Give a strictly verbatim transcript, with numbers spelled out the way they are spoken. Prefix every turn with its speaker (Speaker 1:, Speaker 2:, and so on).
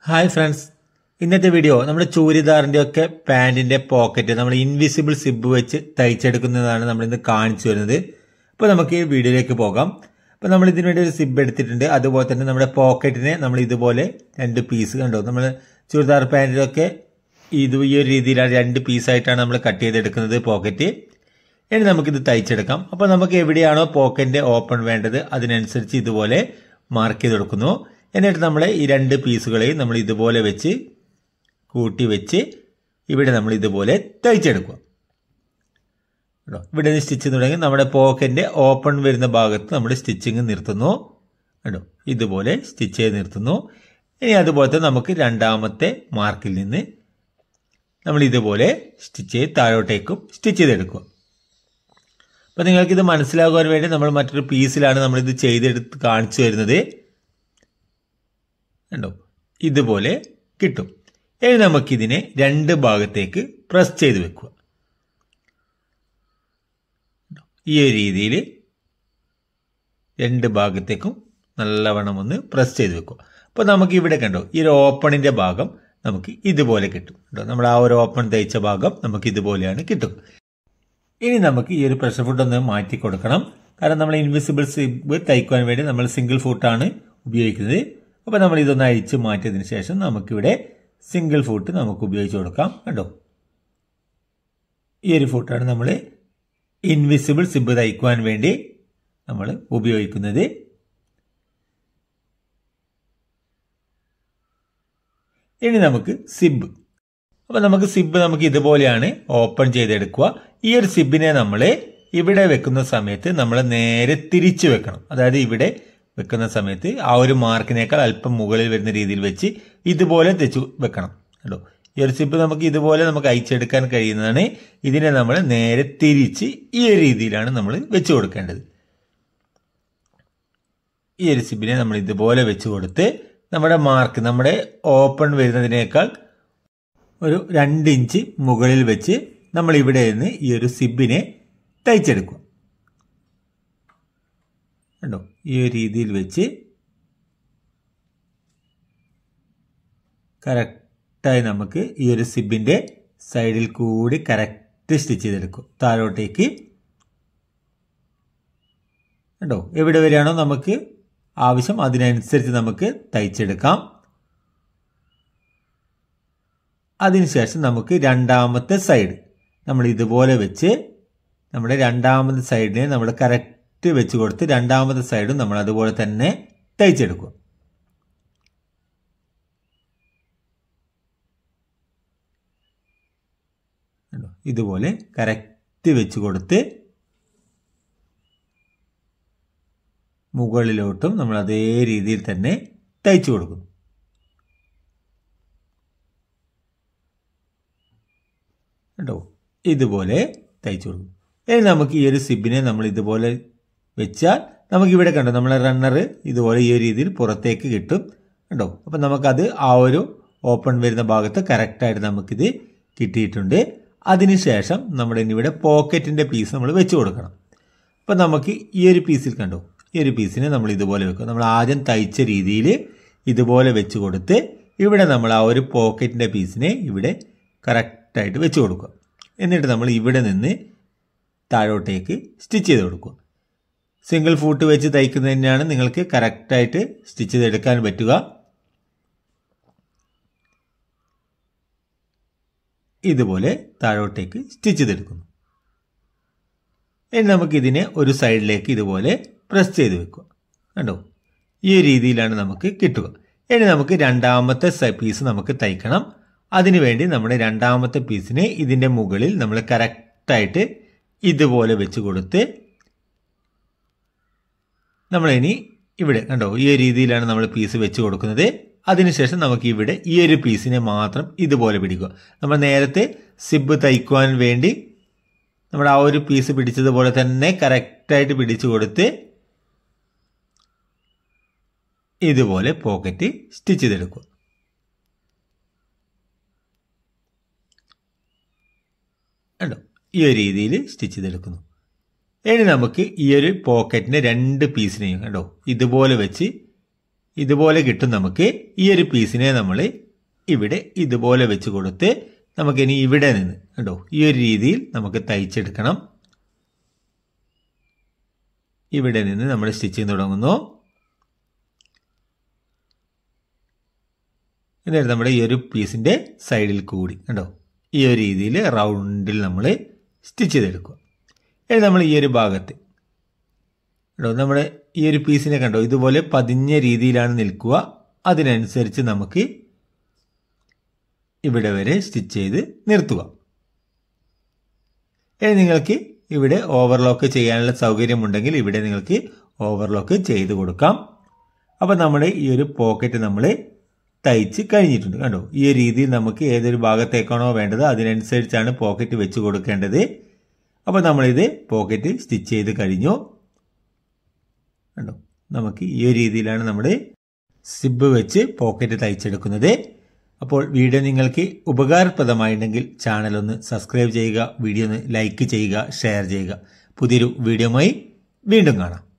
Speaker 1: Hi friends, ഇന്നത്തെ video നമ്മുടെ ചൂരിദാറിന്റെ ഒക്കെ പാന്റിന്റെ പോക്കറ്റ് നമ്മൾ ഇൻവിസിബിൾ സിബ് വെച്ച് തയ്ച്ചെടുക്കുന്നതാണ് നമ്മൾ ഇന്ന് കാണിച്ചു വരുന്നത്. അപ്പോൾ നമുക്ക് ഈ വീഡിയോയിലേക്ക് പോകാം. അപ്പോൾ നമ്മൾ ഇതിനു വേണ്ടി ഒരു സിബ് എടുത്തിട്ടുണ്ട്. അതുപോലെ തന്നെ നമ്മുടെ പോക്കറ്റിനെ നമ്മൾ ഇതുപോലെ രണ്ട് പീസ് കണ്ടോ, നമ്മൾ ചുരിദാർ പാന്റിലൊക്കെ ഇത് ഈ ഒരു രീതിയിലാണ് രണ്ട് പീസായിട്ടാണ് നമ്മൾ കട്ട് ചെയ്തെടുക്കുന്നത് പോക്കറ്റ്. ഇനി നമുക്കിത് തയ്ച്ചെടുക്കാം. അപ്പോൾ നമുക്ക് എവിടെയാണോ പോക്കറ്റിന്റെ ഓപ്പൺ വേണ്ടത് അതിനനുസരിച്ച് ഇതുപോലെ മാർക്ക് ചെയ്ത് കൊടുക്കുന്നു. എന്നിട്ട് നമ്മൾ ഈ രണ്ട് പീസുകളെയും നമ്മൾ ഇതുപോലെ വെച്ച് കൂട്ടി വെച്ച് ഇവിടെ നമ്മൾ ഇതുപോലെ തയ്ച്ചെടുക്കുക. ഇവിടെ നിന്ന് സ്റ്റിച്ച് തുടങ്ങി നമ്മുടെ പോക്കറ്റിന്റെ ഓപ്പൺ വരുന്ന ഭാഗത്ത് നമ്മൾ സ്റ്റിച്ചിങ് നിർത്തുന്നു. കേട്ടോ, ഇതുപോലെ സ്റ്റിച്ച് ചെയ്ത് നിർത്തുന്നു. ഇനി അതുപോലത്തെ നമുക്ക് രണ്ടാമത്തെ മാർക്കിൽ നിന്ന് നമ്മൾ ഇതുപോലെ സ്റ്റിച്ച് ചെയ്ത് താഴോട്ടേക്കും സ്റ്റിച്ച് ചെയ്തെടുക്കുക. അപ്പോൾ നിങ്ങൾക്കിത് മനസ്സിലാകുവാൻ വേണ്ടി നമ്മൾ മറ്റൊരു പീസിലാണ് നമ്മളിത് ചെയ്തെടുത്ത് കാണിച്ചു വരുന്നത്. കണ്ടോ, ഇതുപോലെ കിട്ടും. ഇനി നമുക്കിതിനെ രണ്ട് ഭാഗത്തേക്ക് പ്രസ് ചെയ്ത് വെക്കുക. ഈ ഒരു രീതിയിൽ രണ്ട് ഭാഗത്തേക്കും നല്ലവണ്ണം ഒന്ന് പ്രസ് ചെയ്ത് വെക്കുക. അപ്പോൾ നമുക്ക് ഇവിടെ കണ്ടോ, ഈ ഒരു ഓപ്പണിന്റെ ഭാഗം നമുക്ക് ഇതുപോലെ കിട്ടും. കേട്ടോ, നമ്മൾ ആ ഒരു ഓപ്പൺ തയ്ച്ച ഭാഗം നമുക്ക് ഇതുപോലെയാണ് കിട്ടും. ഇനി നമുക്ക് ഈ ഒരു പ്രഷർ ഫുട്ട് ഒന്ന് മാറ്റി കൊടുക്കണം. കാരണം നമ്മൾ ഇൻവിസിബിൾ സിബ് തയ്ക്കുവാൻ വേണ്ടി നമ്മൾ സിംഗിൾ ഫുട്ടാണ് ഉപയോഗിക്കുന്നത്. അപ്പോൾ നമ്മൾ ഇതൊന്ന് അഴിച്ച് മാറ്റിയതിന് ശേഷം നമുക്കിവിടെ സിംഗിൾ ഫുട്ട് നമുക്ക് ഉപയോഗിച്ച് കൊടുക്കാം. കണ്ടോ, ഈ ഒരു ഫുട്ടാണ് നമ്മൾ ഇൻവിസിബിൾ സിബ് തയ്ക്കുവാൻ വേണ്ടി നമ്മൾ ഉപയോഗിക്കുന്നത്. ഇനി നമുക്ക് സിബ്. അപ്പോൾ നമുക്ക് സിബ് നമുക്ക് ഇതുപോലെയാണ് ഓപ്പൺ ചെയ്തെടുക്കുക. ഈ ഒരു സിബിനെ നമ്മൾ ഇവിടെ വെക്കുന്ന സമയത്ത് നമ്മൾ നേരെ തിരിച്ചു വെക്കണം. അതായത് ഇവിടെ വെക്കുന്ന സമയത്ത് ആ ഒരു മാർക്കിനേക്കാൾ അല്പം മുകളിൽ വരുന്ന രീതിയിൽ വെച്ച് ഇതുപോലെ തെച്ചു വെക്കണം. കേട്ടോ, ഈ ഒരു സിബ് നമുക്ക് ഇതുപോലെ നമുക്ക് അയച്ചെടുക്കാൻ കഴിയുന്നതാണ്. ഇതിനെ നമ്മൾ നേരെ തിരിച്ച് ഈ ഒരു രീതിയിലാണ് നമ്മൾ വെച്ച് കൊടുക്കേണ്ടത്. ഈ ഒരു സിബിനെ നമ്മൾ ഇതുപോലെ വെച്ച് കൊടുത്ത് നമ്മുടെ മാർക്ക് നമ്മുടെ ഓപ്പൺ വരുന്നതിനേക്കാൾ ഒരു രണ്ട് ഇഞ്ച് മുകളിൽ വെച്ച് നമ്മൾ ഇവിടെ നിന്ന് ഈ ഒരു സിബിനെ തയ്ച്ചെടുക്കുക. കണ്ടോ, ഈ ഒരു രീതിയിൽ വെച്ച് കറക്റ്റായി നമുക്ക് ഈ ഒരു സിബിന്റെ സൈഡിൽ കൂടി കറക്റ്റ് സ്റ്റിച്ച് ചെയ്തെടുക്കും താഴോട്ടേക്ക്. കണ്ടോ, എവിടെ വരെയാണോ നമുക്ക് ആവശ്യം അതിനനുസരിച്ച് നമുക്ക് തയ്ച്ചെടുക്കാം. അതിനുശേഷം നമുക്ക് രണ്ടാമത്തെ സൈഡ് നമ്മൾ ഇതുപോലെ വെച്ച് നമ്മുടെ രണ്ടാമത്തെ സൈഡിനെ നമ്മൾ കറക്റ്റ് വെച്ച് കൊടുത്ത് രണ്ടാമത്തെ സൈഡും നമ്മൾ അതുപോലെ തന്നെ തയ്ച്ചെടുക്കുക. ഇതുപോലെ കറക്റ്റ് വെച്ച് കൊടുത്ത് മുകളിലോട്ടും നമ്മൾ അതേ രീതിയിൽ തന്നെ തയ്ച്ചു കൊടുക്കുന്നു. കേട്ടോ, ഇതുപോലെ തയ്ച്ചു കൊടുക്കും. ഇനി നമുക്ക് ഈ ഒരു സിബിനെ നമ്മൾ ഇതുപോലെ വെച്ചാൽ നമുക്കിവിടെ കണ്ടോ നമ്മളെ റണ്ണർ ഇതുപോലെ ഈ ഒരു രീതിയിൽ പുറത്തേക്ക് കിട്ടും. കണ്ടോ, അപ്പം നമുക്കത് ആ ഒരു ഓപ്പൺ വരുന്ന ഭാഗത്ത് കറക്റ്റായിട്ട് നമുക്കിത് കിട്ടിയിട്ടുണ്ട്. അതിനുശേഷം നമ്മുടെ ഇവിടെ പോക്കറ്റിൻ്റെ പീസ് നമ്മൾ വെച്ച് കൊടുക്കണം. അപ്പം നമുക്ക് ഈ ഒരു പീസിൽ കണ്ടോ, ഈ ഒരു പീസിനെ നമ്മൾ ഇതുപോലെ വെക്കും. നമ്മൾ ആദ്യം തയ്ച്ച രീതിയിൽ ഇതുപോലെ വെച്ച് കൊടുത്ത് ഇവിടെ നമ്മൾ ആ ഒരു പോക്കറ്റിൻ്റെ പീസിനെ ഇവിടെ കറക്റ്റായിട്ട് വെച്ച് കൊടുക്കുക. എന്നിട്ട് നമ്മൾ ഇവിടെ നിന്ന് താഴോട്ടേക്ക് സ്റ്റിച്ച് ചെയ്ത് കൊടുക്കുക. സിംഗിൾ ഫൂട്ട് വെച്ച് തയ്ക്കുന്നത് തന്നെയാണ് നിങ്ങൾക്ക് കറക്റ്റായിട്ട് സ്റ്റിച്ച് ചെയ്തെടുക്കാൻ പറ്റുക. ഇതുപോലെ താഴോട്ടേക്ക് സ്റ്റിച്ച് ചെയ്തെടുക്കുന്നു. ഇനി നമുക്കിതിനെ ഒരു സൈഡിലേക്ക് ഇതുപോലെ പ്രസ് ചെയ്ത് വെക്കുക. കണ്ടോ, ഈ രീതിയിലാണ് നമുക്ക് കിട്ടുക. ഇനി നമുക്ക് രണ്ടാമത്തെ പീസ് നമുക്ക് തയ്ക്കണം. അതിനുവേണ്ടി നമ്മുടെ രണ്ടാമത്തെ പീസിനെ ഇതിൻ്റെ മുകളിൽ നമ്മൾ കറക്റ്റായിട്ട് ഇതുപോലെ വെച്ച് കൊടുത്ത് നമ്മളിനി ഇവിടെ കണ്ടോ ഈ ഒരു രീതിയിലാണ് നമ്മൾ പീസ് വെച്ച് കൊടുക്കുന്നത്. അതിനുശേഷം നമുക്ക് ഇവിടെ ഈ ഒരു പീസിനെ മാത്രം ഇതുപോലെ പിടിക്കുക. നമ്മൾ നേരത്തെ സിബ് തയ്ക്കുവാൻ വേണ്ടി നമ്മൾ ആ ഒരു പീസ് പിടിച്ചതുപോലെ തന്നെ കറക്റ്റായിട്ട് പിടിച്ചു കൊടുത്ത് ഇതുപോലെ പോക്കറ്റ് സ്റ്റിച്ച് ചെയ്തെടുക്കുക. കണ്ടോ, ഈ ഒരു രീതിയിൽ സ്റ്റിച്ച് ചെയ്തെടുക്കുന്നു. ഇനി നമുക്ക് ഈ ഒരു പോക്കറ്റിനെ രണ്ട് പീസിനെയും കണ്ടോ ഇതുപോലെ വെച്ച് ഇതുപോലെ കിട്ടും. നമുക്ക് ഈ ഒരു പീസിനെ നമ്മൾ ഇവിടെ ഇതുപോലെ വെച്ച് കൊടുത്ത് നമുക്കിനി ഇവിടെ നിന്ന് കണ്ടോ ഈ ഒരു രീതിയിൽ നമുക്ക് തയ്ച്ചെടുക്കണം. ഇവിടെ നിന്ന് നമ്മൾ സ്റ്റിച്ചിങ് തുടങ്ങുന്നു. എന്നിട്ട് നമ്മുടെ ഈ ഒരു പീസിന്റെ സൈഡിൽ കൂടി കണ്ടോ ഈ ഒരു രീതിയിൽ റൗണ്ടിൽ നമ്മൾ സ്റ്റിച്ച് ചെയ്തെടുക്കുക. ഇനി നമ്മൾ ഈ ഒരു ഭാഗത്ത് കണ്ടോ നമ്മുടെ ഈ ഒരു പീസിനെ കണ്ടോ ഇതുപോലെ പതിഞ്ഞ രീതിയിലാണ് നിൽക്കുക. അതിനനുസരിച്ച് നമുക്ക് ഇവിടെ വരെ സ്റ്റിച്ച് ചെയ്ത് നിർത്തുക. ഇനി നിങ്ങൾക്ക് ഇവിടെ ഓവർലോക്ക് ചെയ്യാനുള്ള സൗകര്യമുണ്ടെങ്കിൽ ഇവിടെ നിങ്ങൾക്ക് ഓവർലോക്ക് ചെയ്ത് കൊടുക്കാം. അപ്പോൾ നമ്മുടെ ഈ ഒരു പോക്കറ്റ് നമ്മൾ തയ്ച്ച് കഴിഞ്ഞിട്ടുണ്ട്. കണ്ടോ ഈ ഒരു രീതിയിൽ നമുക്ക് ഏതൊരു ഭാഗത്തേക്കാണോ വേണ്ടത് അതിനനുസരിച്ചാണ് പോക്കറ്റ് വെച്ച് കൊടുക്കേണ്ടത്. അപ്പോൾ നമ്മളിത് പോക്കറ്റ് സ്റ്റിച്ച് ചെയ്ത് കഴിഞ്ഞു. കണ്ടോ നമുക്ക് ഈ ഒരു രീതിയിലാണ് നമ്മൾ സിബ് വെച്ച് പോക്കറ്റ് തയ്ച്ചെടുക്കുന്നത്. അപ്പോൾ വീഡിയോ നിങ്ങൾക്ക് ഉപകാരപ്രദമായിട്ടുണ്ടെങ്കിൽ ചാനൽ ഒന്ന് സബ്സ്ക്രൈബ് ചെയ്യുക, വീഡിയോ ഒന്ന് ലൈക്ക് ചെയ്യുക, ഷെയർ ചെയ്യുക. പുതിയൊരു വീഡിയോയുമായി വീണ്ടും കാണാം.